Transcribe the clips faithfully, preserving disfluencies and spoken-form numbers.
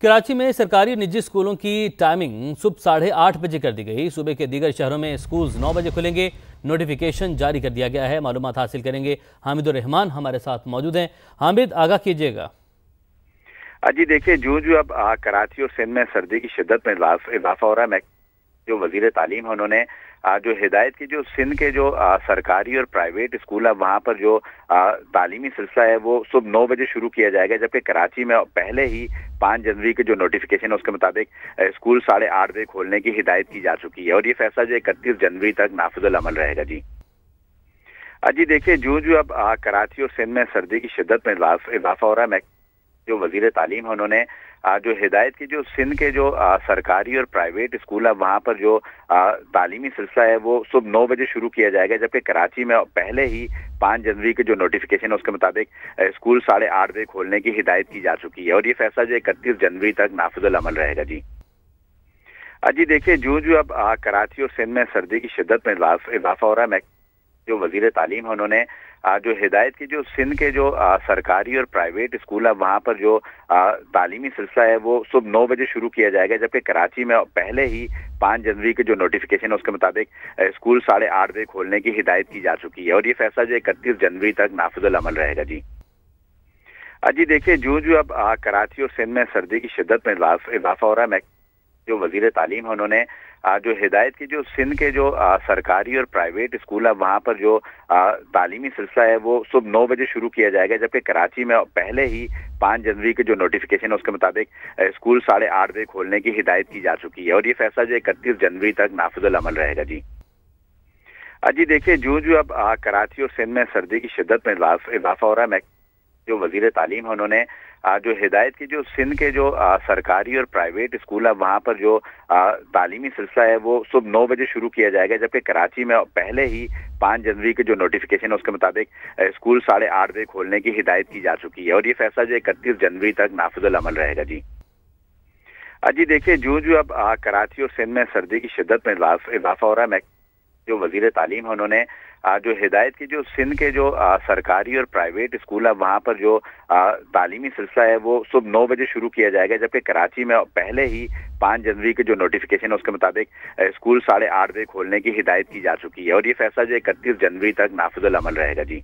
कराची में सरकारी और निजी स्कूलों की टाइमिंग सुबह साढ़े आठ बजे कर दी गई। सुबह के दीगर शहरों में स्कूल नौ बजे खुलेंगे। नोटिफिकेशन जारी कर दिया गया है। मालूमात हासिल करेंगे। हामिद रहमान हमारे साथ मौजूद हैं। हामिद, आगाह कीजिएगा। जी देखिए, जो जो अब कराची और सिंध में सर्दी की शिद्दत में इजाफा हो रहा है, जो वजीर तालीम है उन्होंने जो हिदायत की, जो सिंध के जो आ, सरकारी और प्राइवेट स्कूल है वहाँ पर जो आ, तालीमी सिलसिला है वो सुबह नौ बजे शुरू किया जाएगा, जबकि कराची में पहले ही पाँच जनवरी के जो नोटिफिकेशन है उसके मुताबिक स्कूल साढ़े आठ बजे खोलने की हिदायत की जा चुकी है और ये फैसला जो इकतीस जनवरी तक नाफिजुल अमल रहेगा। जी जी देखिए, जो जो अब आ, कराची और सिंध में सर्दी की शिद्दत में इजाफा हो रहा है, जो वजीर तालीम है उन्होंने जो हिदायत की, जो सिंध के जो आ, सरकारी और प्राइवेट स्कूल है वहाँ पर जो आ, तालीमी सिलसिला है वो सुबह नौ बजे शुरू किया जाएगा, जबकि कराची में पहले ही पाँच जनवरी के जो नोटिफिकेशन है उसके मुताबिक स्कूल साढ़े आठ बजे खोलने की हिदायत की जा चुकी है और ये फैसला जो इकतीस जनवरी तक नाफिजुल अमल रहेगा। जी जी देखिए, जो जो अब आ, कराची और सिंध में सर्दी की शिद्दत में इजाफा हो रहा है, जो वजीर तालीम है उन्होंने जो हिदायत की, जो सिंध के जो आ, सरकारी और प्राइवेट स्कूल है वहाँ पर जो आ, तालीमी सिलसिला है वो सुबह नौ बजे शुरू किया जाएगा, जबकि कराची में पहले ही पाँच जनवरी के जो नोटिफिकेशन है उसके मुताबिक स्कूल साढ़े आठ बजे खोलने की हिदायत की जा चुकी है और ये फैसला जो इकतीस जनवरी तक नाफिजुल अमल रहेगा। जी जी देखिए, जो जो अब आ, कराची और सिंध में सर्दी की शिद्दत में इजाफा हो रहा है, जो वजीर तालीम है उन्होंने जो हिदायत की, जो सिंध के जो आ, सरकारी और प्राइवेट स्कूल है वहाँ पर जो आ, तालीमी सिलसिला है वो सुबह नौ बजे शुरू किया जाएगा, जबकि कराची में पहले ही पाँच जनवरी के जो नोटिफिकेशन है उसके मुताबिक स्कूल साढ़े आठ बजे खोलने की हिदायत की जा चुकी है और ये फैसला जो इकतीस जनवरी तक नाफिजुल अमल रहेगा। जी जी देखिए, जो जो अब आ, कराची और सिंध में सर्दी की शिद्दत में इजाफा हो रहा है, जो वजीर तालीम है उन्होंने जो हिदायत की, जो सिंध के जो आ, सरकारी और प्राइवेट स्कूल है वहाँ पर जो आ, तालीमी सिलसिला है वो सुबह नौ बजे शुरू किया जाएगा, जबकि कराची में पहले ही पाँच जनवरी के जो नोटिफिकेशन है उसके मुताबिक स्कूल साढ़े आठ बजे खोलने की हिदायत की जा चुकी है और ये फैसला जो इकतीस जनवरी तक नाफिजुल अमल रहेगा। जी जी देखिए, जो जो अब आ, कराची और सिंध में सर्दी की शिद्दत में इजाफा हो रहा है, जो वजीर तालीम है उन्होंने जो हिदायत की, जो सिंध के जो आ, सरकारी और प्राइवेट स्कूल है वहाँ पर जो आ, तालीमी सिलसिला है वो सुबह नौ बजे शुरू किया जाएगा, जबकि कराची में पहले ही पाँच जनवरी के जो नोटिफिकेशन है उसके मुताबिक स्कूल साढ़े आठ बजे खोलने की हिदायत की जा चुकी है और ये फैसला जो इकतीस जनवरी तक नाफिजुल अमल रहेगा। जी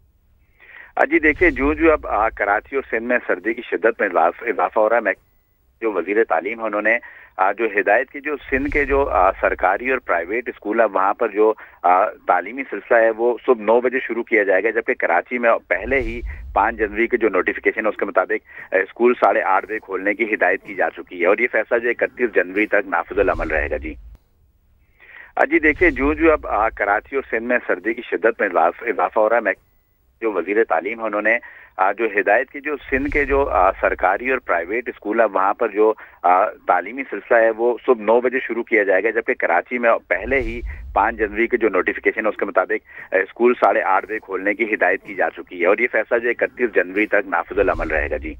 जी देखिए, जो जो अब आ, कराची और सिंध में सर्दी की शिद्दत में इजाफा हो रहा है, जो वजीर तालीम है उन्होंने जो हिदायत की, जो सिंध के जो आ, सरकारी और प्राइवेट स्कूल है वहाँ पर जो आ, तालीमी सिलसिला है वो सुबह नौ बजे शुरू किया जाएगा, जबकि कराची में पहले ही पाँच जनवरी के जो नोटिफिकेशन है उसके मुताबिक स्कूल साढ़े आठ बजे खोलने की हिदायत की जा चुकी है और ये फैसला जो इकतीस जनवरी तक नाफिजुल अमल रहेगा। जी जी देखिए, जो जो अब आ, कराची और सिंध में सर्दी की शिद्दत में इजाफा हो रहा है, जो वजीर तालीम है उन्होंने जो हिदायत की, जो सिंध के जो आ, सरकारी और प्राइवेट स्कूल है वहाँ पर जो आ, तालीमी सिलसिला है वो सुबह नौ बजे शुरू किया जाएगा, जबकि कराची में पहले ही पाँच जनवरी के जो नोटिफिकेशन है उसके मुताबिक स्कूल साढ़े आठ बजे खोलने की हिदायत की जा चुकी है और ये फैसला जो इकतीस जनवरी तक नाफिजुल अमल रहेगा। जी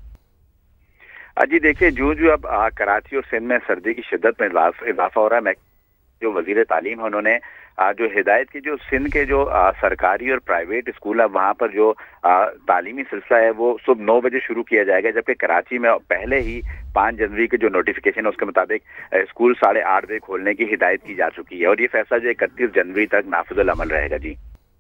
जी देखिए, जो जो अब आ, कराची और सिंध में सर्दी की शिद्दत में इजाफा हो रहा है, जो वजीर तालीम है उन्होंने जो हिदायत की, जो सिंध के जो आ, सरकारी और प्राइवेट स्कूल है वहाँ पर जो आ, तालीमी सिलसिला है वो सुबह नौ बजे शुरू किया जाएगा, जबकि कराची में पहले ही पाँच जनवरी के जो नोटिफिकेशन है उसके मुताबिक स्कूल साढ़े आठ बजे खोलने की हिदायत की जा चुकी है और ये फैसला जो इकतीस जनवरी तक नाफिजुल अमल रहेगा। जी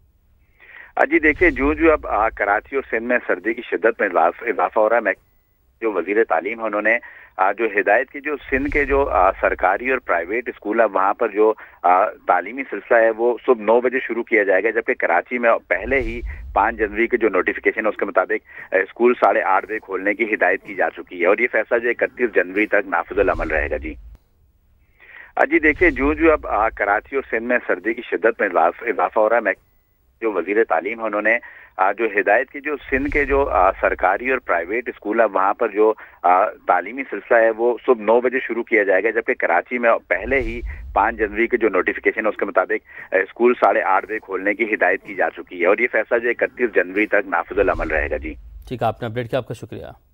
जी देखिए, जो जो अब आ, कराची और सिंध में सर्दी की शिद्दत में इजाफा हो रहा है, जो वजीर तालीम है उन्होंने जो हिदायत की, जो सिंध के जो आ, सरकारी और प्राइवेट स्कूल है वहाँ पर जो आ, तालीमी सिलसिला है वो सुबह नौ बजे शुरू किया जाएगा, जबकि कराची में पहले ही पाँच जनवरी के जो नोटिफिकेशन है उसके मुताबिक स्कूल साढ़े आठ बजे खोलने की हिदायत की जा चुकी है और ये फैसला जो इकतीस जनवरी तक नाफिजुल अमल रहेगा। जी जी देखिए, जो जो अब आ, कराची और सिंध में सर्दी की शिद्दत में इजाफा हो रहा है, जो वजीर तालीम है उन्होंने जो हिदायत की, जो सिंध के जो आ, सरकारी और प्राइवेट स्कूल है वहाँ पर जो आ, तालीमी सिलसिला है वो सुबह नौ बजे शुरू किया जाएगा, जबकि कराची में पहले ही पाँच जनवरी के जो नोटिफिकेशन है उसके मुताबिक स्कूल साढ़े आठ बजे खोलने की हिदायत की जा चुकी है और ये फैसला जो इकतीस जनवरी तक नाफिजुल अमल रहेगा। जी ठीक है, आपने अपडेट किया, आपका शुक्रिया।